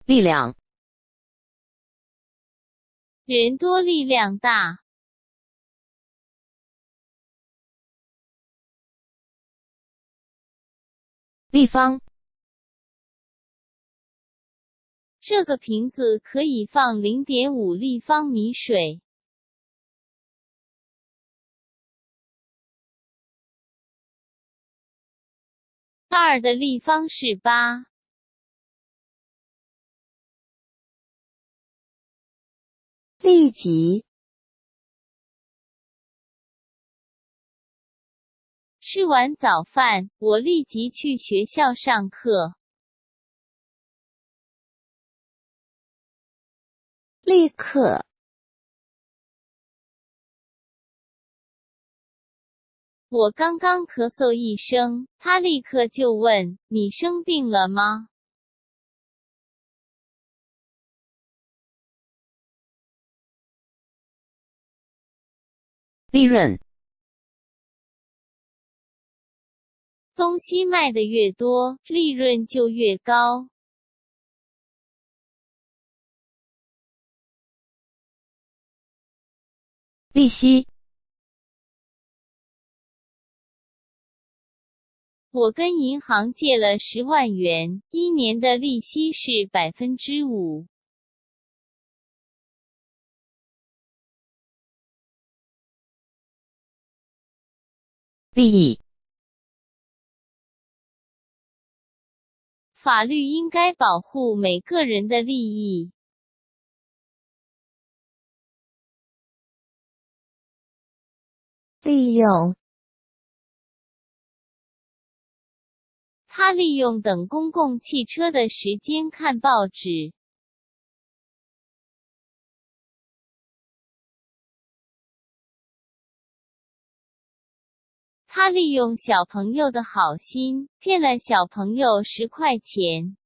力量， 人多力量大。 立方， 这个瓶子可以放 0.5 立方米水。2的立方是8。 立即， 吃完早饭，我立即去学校上课。 立刻， 我刚刚咳嗽一声，他立刻就问：“你生病了吗？” 利润， 东西卖的越多，利润就越高。 利息， 我跟银行借了10万元，1年的利息是 5%。 利益， 法律应该保护每个人的利益。 利用， 他利用等公共汽车的时间看报纸。他利用小朋友的好心，骗了小朋友10块钱。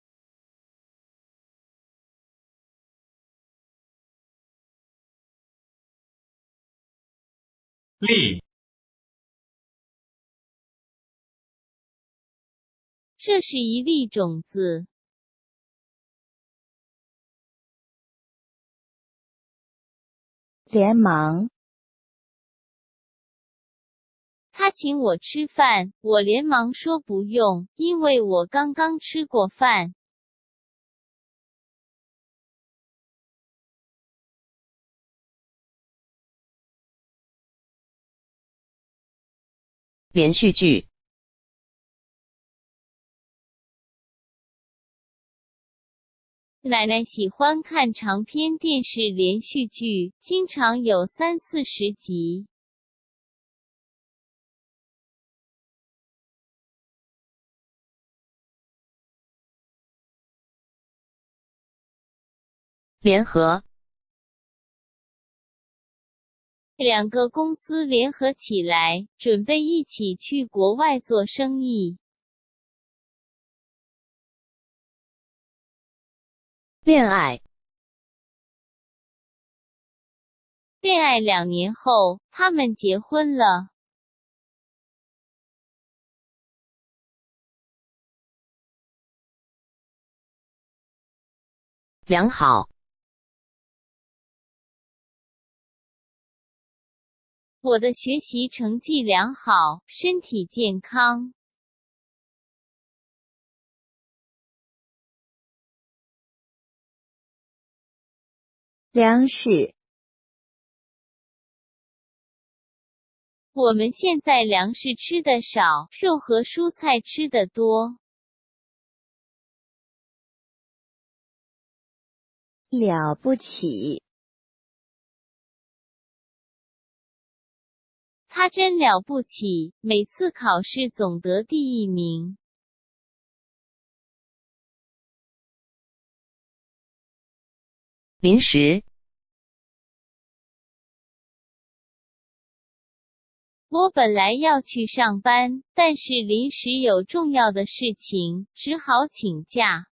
粒， 这是一粒种子。 连忙， 他请我吃饭，我连忙说不用，因为我刚刚吃过饭。 连续剧， 奶奶喜欢看长篇电视连续剧，经常有30-40集。 联合， 2个公司联合起来，准备一起去国外做生意。 恋爱， 恋爱2年后，他们结婚了。 良好， 我的学习成绩良好，身体健康。 粮食， 我们现在粮食吃的少，肉和蔬菜吃的多。 了不起， 他真了不起，每次考试总得第1名。 临时， 我本来要去上班，但是临时有重要的事情，只好请假。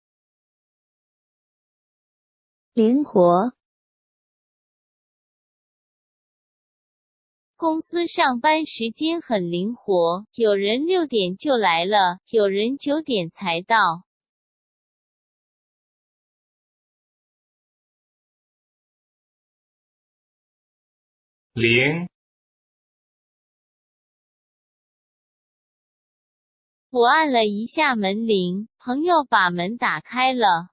灵活， 公司上班时间很灵活，有人6点就来了，有人9点才到。 0 我按了一下门铃，朋友把门打开了。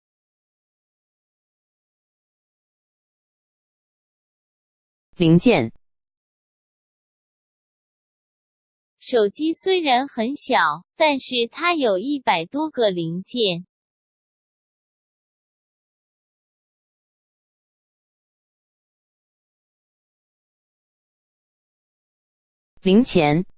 零件， 手机虽然很小，但是它有100多个零件。 零钱，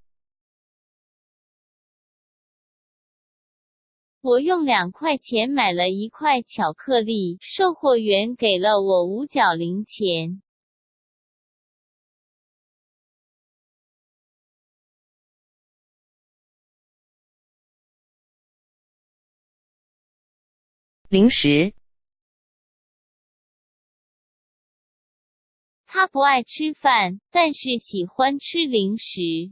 我用2块钱买了1块巧克力，售货员给了我5角零钱。 零食， 他不爱吃饭，但是喜欢吃零食。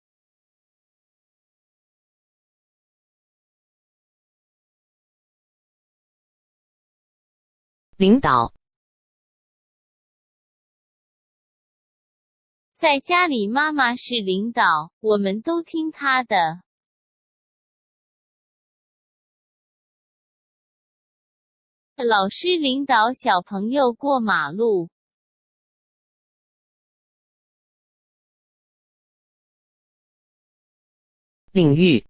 领导， 在家里妈妈是领导，我们都听她的。老师领导小朋友过马路。 领域，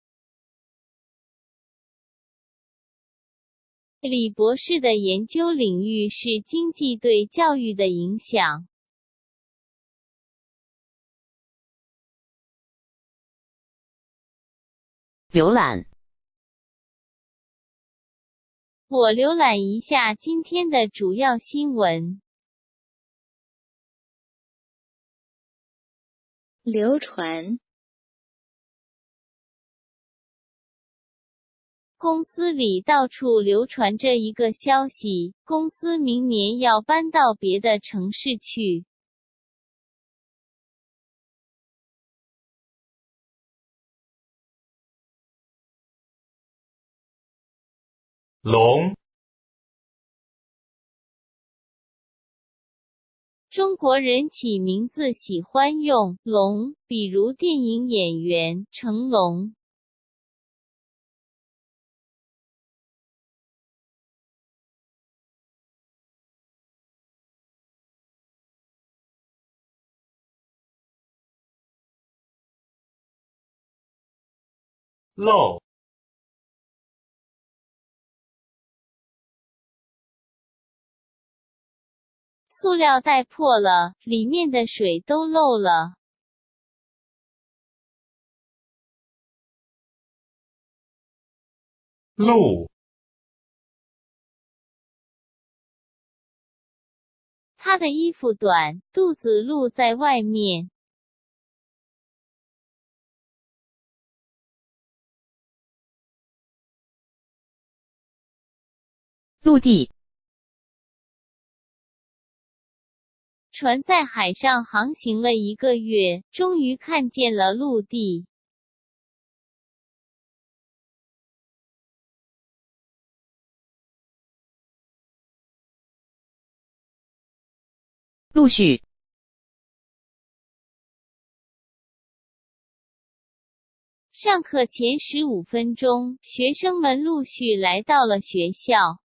李博士的研究领域是经济对教育的影响。 浏览， 我浏览一下今天的主要新闻。 流传， 公司里到处流传着一个消息，公司明年要搬到别的城市去。 龙中国人起名字喜欢用龙，比如电影演员成龙。 漏塑料袋破了，里面的水都漏了。 路他的衣服短，肚子露在外面。 陆地， 船在海上航行了1个月，终于看见了陆地。 陆续， 上课前15分钟，学生们陆续来到了学校。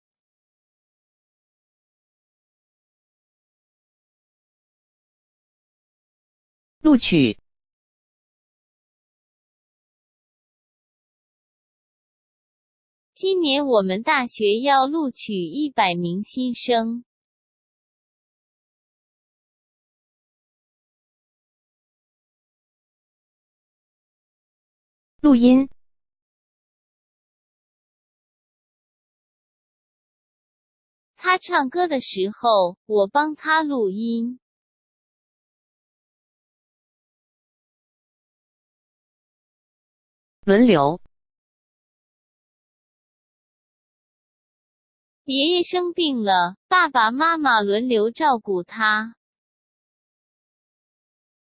录取， 今年我们大学要录取100名新生。 录音， 他唱歌的时候，我帮他录音。 轮流， 爷爷生病了，爸爸妈妈轮流照顾他。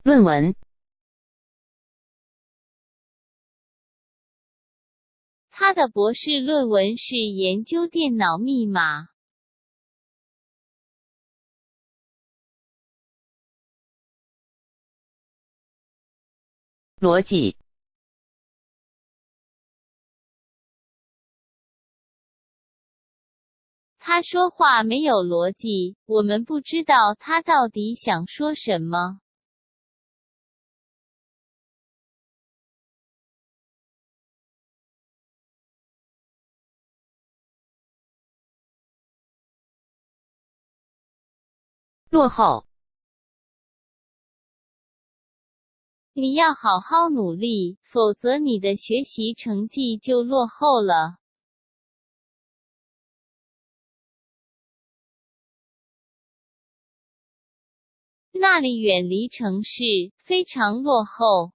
论文， 他的博士论文是研究电脑密码。 逻辑， 他说话没有逻辑，我们不知道他到底想说什么。 落后， 你要好好努力，否则你的学习成绩就落后了。那里远离城市，非常落后。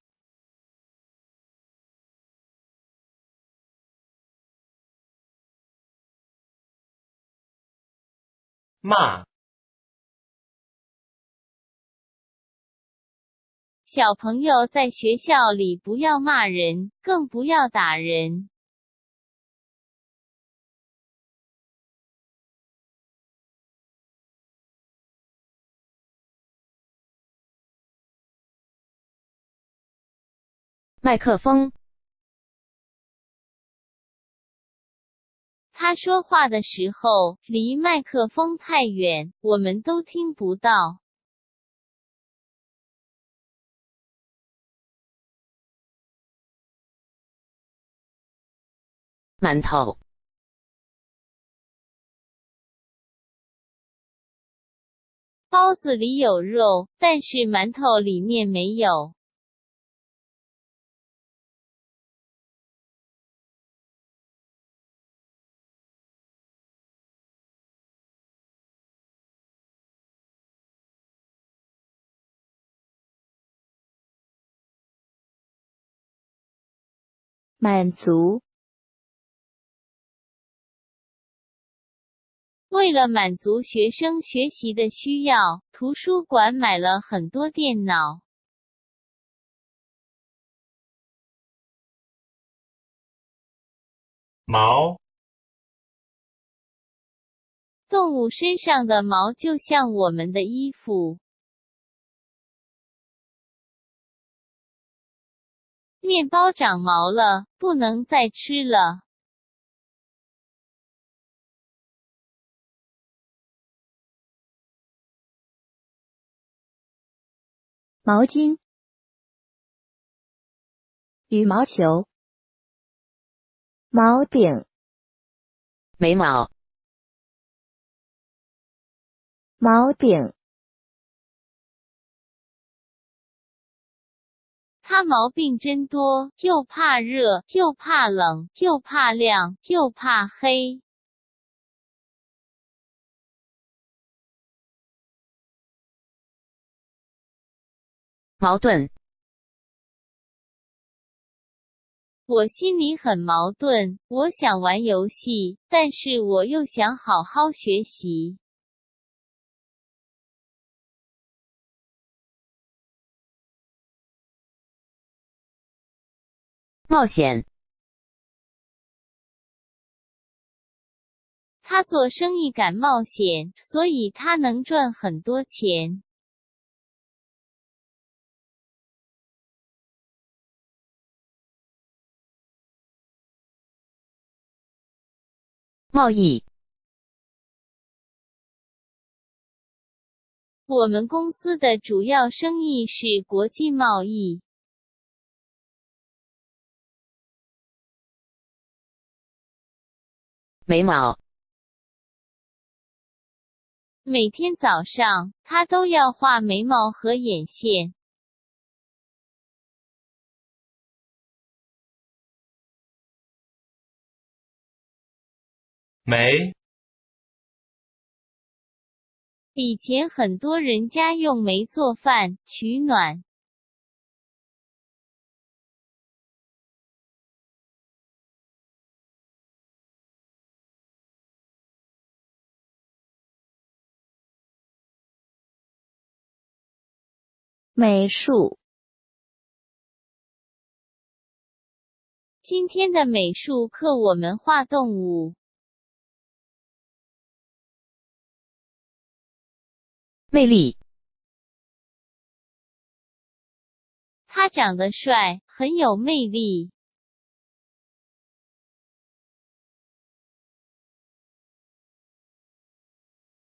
骂， 小朋友在学校里不要骂人，更不要打人。 麦克风， 他说话的时候，离麦克风太远，我们都听不到。 馒头， 包子里有肉，但是馒头里面没有。 满足， 为了满足学生学习的需要，图书馆买了很多电脑。 毛， 动物身上的毛就像我们的衣服。面包长毛了，不能再吃了。 毛巾，羽毛球，毛饼， 眉毛， 毛饼， 他毛病真多，又怕热，又怕冷，又怕亮，又怕黑。 矛盾， 我心里很矛盾，我想玩游戏，但是我又想好好学习。 冒险， 他做生意敢冒险，所以他能赚很多钱。 贸易， 我们公司的主要生意是国际贸易。 眉毛， 每天早上，他都要画眉毛和眼线。 煤， 以前很多人家用煤做饭，取暖。 美术。 今天的美术课我们画动物。 魅力， 他长得帅，很有魅力。